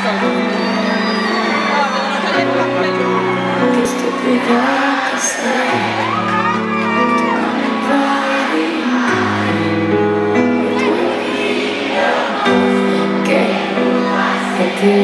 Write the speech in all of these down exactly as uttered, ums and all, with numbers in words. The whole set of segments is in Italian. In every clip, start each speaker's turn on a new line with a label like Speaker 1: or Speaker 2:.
Speaker 1: Che stupida che sei, tu non mi vali mai, che e te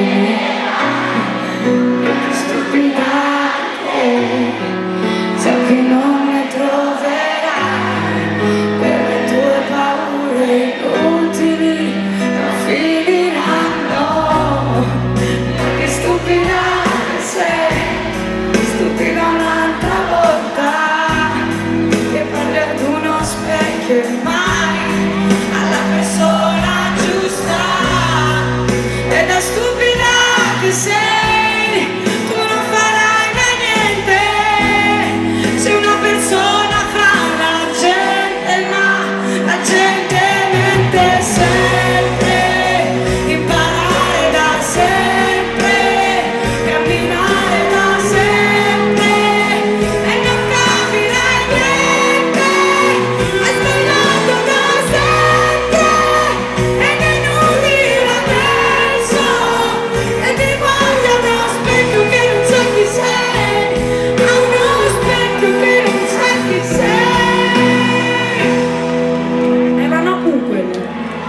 Speaker 1: io che stupida che so che non ne troverai per le tue paure inutili non finiranno. Che stupida che sei, stupida un'altra volta, che parli ad uno specchio e mai alla persona giusta. Ed è stupida che sei, tu non farai mai niente, sei una persona fra la gente, ma la gente mente sempre, imparare da sempre, camminare da sempre e non capirai niente, hai sbagliato da sempre ed è inutile adesso e ti guardi ad uno specchio che non sai chi sei, a uno specchio che non sai chi sei. Erano U quelle.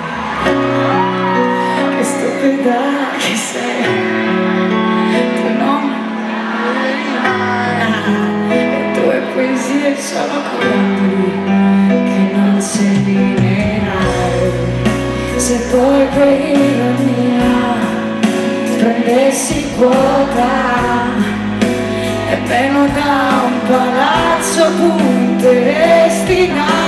Speaker 1: Che stupida che sei, tu non le tue poesie sono colori che non sai lineare. Se poi per ironia ti prendessi quota e vengo da un palazzo punteresti in